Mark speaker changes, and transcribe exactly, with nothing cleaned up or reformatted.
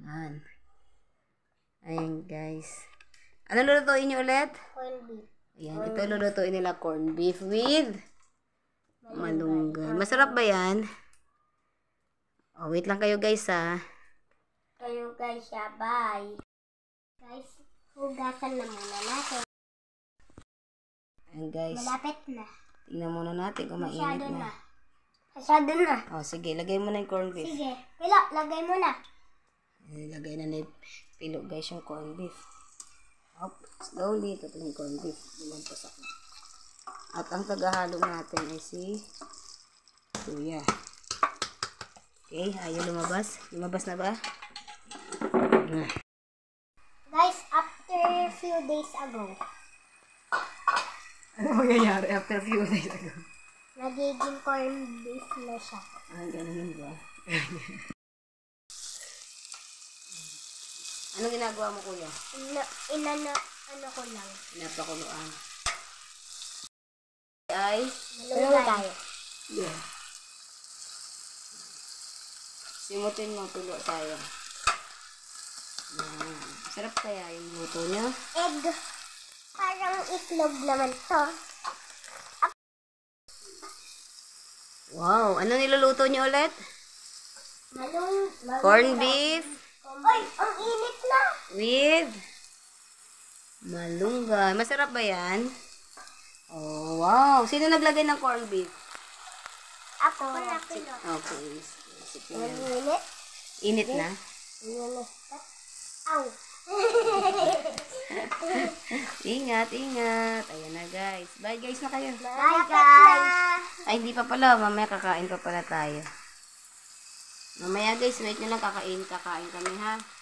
Speaker 1: Yan. Ayan, guys. Ano lulutuin niyo ulit?
Speaker 2: Corn beef.
Speaker 1: Ayan, ito lulutuin nila corn beef with malunggay. Masarap ba yan? Oh, wait lang kayo, guys, ha.
Speaker 2: Kayo, guys, ya. Bye. Guys, hugasan na muna natin.
Speaker 1: Ayan, guys.
Speaker 2: Malapit na.
Speaker 1: Tingnan muna natin kung mainit
Speaker 2: Masyado
Speaker 1: na.
Speaker 2: na. Masyado na.
Speaker 1: Oh, sige, lagay mo na yung corn beef.
Speaker 2: Sige. Pilo, lagay mo na.
Speaker 1: Lagay na ni Pilo, guys, yung corn beef. Up, slowly, ito yung corn beef. Lumampas ako. At ang tagahalo natin ay si Kuya. Okay, ayaw lumabas. Lumabas na ba? Na.
Speaker 2: Guys, after few days ago,
Speaker 1: Ano mangyayari after few days ago?
Speaker 2: nagiging corn beef na siya.
Speaker 1: Ah, ganun ba? Anong ginagawa mo, Kuya?
Speaker 2: Ina, inano, ano ko lang.
Speaker 1: Pinapakuluan. Ay?
Speaker 2: Malunggay.
Speaker 1: Yeah. Simutin mo, tulo tayo. Yan. Sarap kaya yung luto niya?
Speaker 2: Egg. Parang itlog naman to.
Speaker 1: Wow! Ano niluluto niyo ulit?
Speaker 2: Malung, malunggay.
Speaker 1: Corn beef
Speaker 2: Ay, ang init na.
Speaker 1: with malunggay. Masarap ba yan? Oh, wow! Sino naglagay ng corn beef?
Speaker 2: Ako na pilo.
Speaker 1: Okay. Sige
Speaker 2: Ang
Speaker 1: yan.
Speaker 2: init.
Speaker 1: Init na?
Speaker 2: Init. Aw.
Speaker 1: Ingat, ingat. Ayan na, guys. Bye, guys na kayo.
Speaker 2: Bye, guys.
Speaker 1: Ay, hindi pa pala. Mamaya kakain pa pala tayo. Mamaya, guys, wait nyo lang. Kakain, kakain kami, ha?